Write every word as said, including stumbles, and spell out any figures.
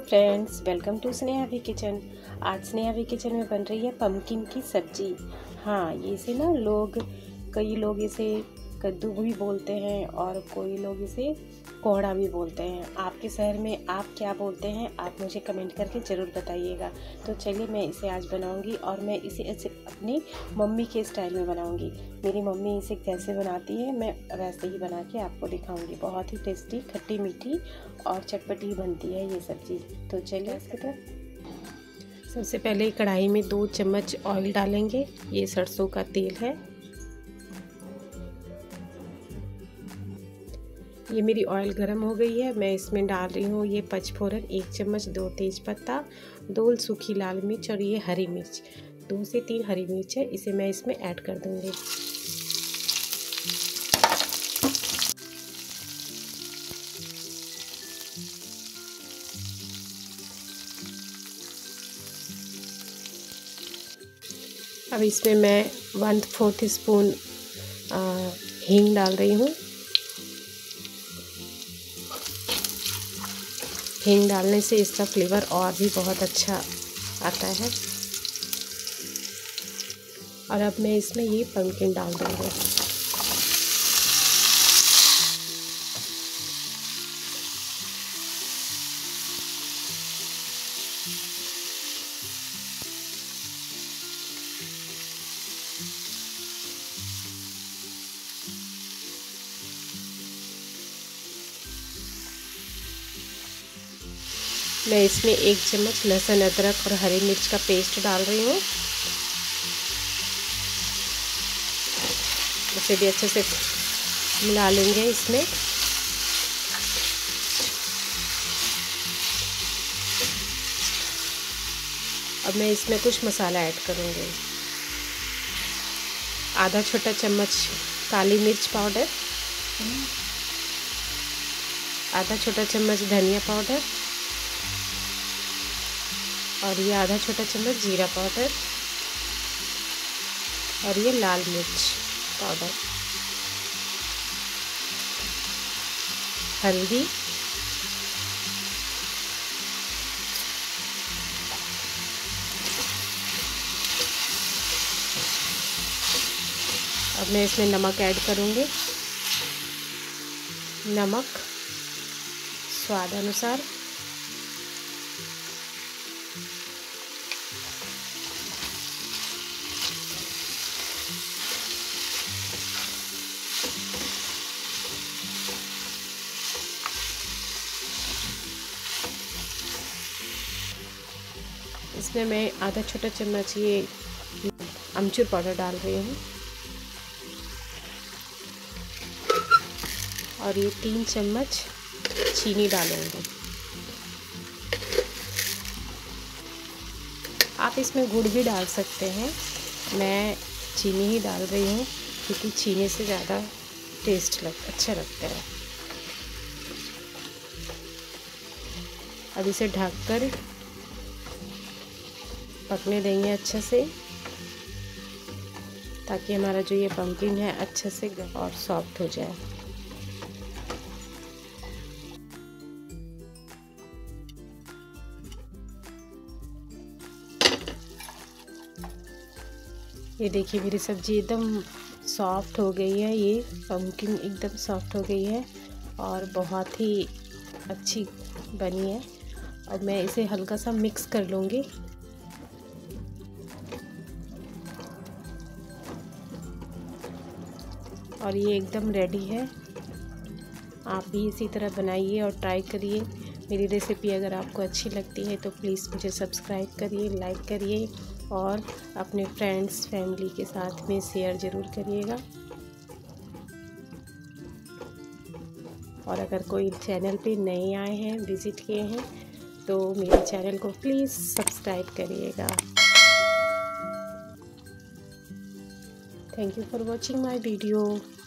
Friends, welcome to Snehavi kitchen. आज Snehavi kitchen में बन रही है पम्पकिन की सब्जी। हाँ, ये इसे ना लोग कई लोग इसे कद्दू भी बोलते हैं और कोई लोग इसे कोहड़ा भी बोलते हैं। आपके शहर में आप क्या बोलते हैं, आप मुझे कमेंट करके ज़रूर बताइएगा। तो चलिए मैं इसे आज बनाऊंगी और मैं इसे ऐसे अपनी मम्मी के स्टाइल में बनाऊंगी। मेरी मम्मी इसे कैसे बनाती है मैं वैसे ही बना के आपको दिखाऊंगी। बहुत ही टेस्टी, खट्टी मीठी और चटपटी बनती है ये सब्ज़ी। तो चलिए इसके तरफ। सबसे पहले कढ़ाई में दो चम्मच ऑयल डालेंगे। ये सरसों का तेल है। ये मेरी ऑयल गर्म हो गई है। मैं इसमें डाल रही हूँ ये पचफोरन एक चम्मच, दो तेज पत्ता, दो सूखी लाल मिर्च और ये हरी मिर्च, दो से तीन हरी मिर्च है। इसे मैं इसमें ऐड कर दूँगी। अब इसमें मैं वन फोर्थ स्पून हींग डाल रही हूँ। हींग डालने से इसका फ्लेवर और भी बहुत अच्छा आता है। और अब मैं इसमें ये पम्पकिन डाल दूँगी। मैं इसमें एक चम्मच लहसुन, अदरक और हरी मिर्च का पेस्ट डाल रही हूँ। इसे भी अच्छे से मिला लेंगे इसमें। अब मैं इसमें कुछ मसाला ऐड करूँगी। आधा छोटा चम्मच काली मिर्च पाउडर, आधा छोटा चम्मच धनिया पाउडर और ये आधा छोटा चम्मच जीरा पाउडर और ये लाल मिर्च पाउडर, हल्दी, अब मैं इसमें नमक ऐड करूँगी। नमक स्वाद अनुसार। इसमें मैं आधा छोटा चम्मच ये अमचूर पाउडर डाल रही हूँ और ये तीन चम्मच चीनी डालूंगी। आप इसमें गुड़ भी डाल सकते हैं। मैं चीनी ही डाल रही हूँ क्योंकि चीनी से ज़्यादा टेस्ट लग अच्छा लगता है। अब इसे ढककर पकने देंगे अच्छे से, ताकि हमारा जो ये पम्पकिन है अच्छे से और सॉफ्ट हो जाए। ये देखिए मेरी सब्ज़ी एकदम सॉफ्ट हो गई है। ये पम्पकिन एकदम सॉफ्ट हो गई है और बहुत ही अच्छी बनी है। अब मैं इसे हल्का सा मिक्स कर लूँगी। और ये एकदम रेडी है। आप भी इसी तरह बनाइए और ट्राई करिए। मेरी रेसिपी अगर आपको अच्छी लगती है तो प्लीज़ मुझे सब्सक्राइब करिए, लाइक करिए और अपने फ्रेंड्स फैमिली के साथ में शेयर ज़रूर करिएगा। और अगर कोई चैनल पे नए आए हैं, विज़िट किए हैं, तो मेरे चैनल को प्लीज़ सब्सक्राइब करिएगा। Thank you for watching my video.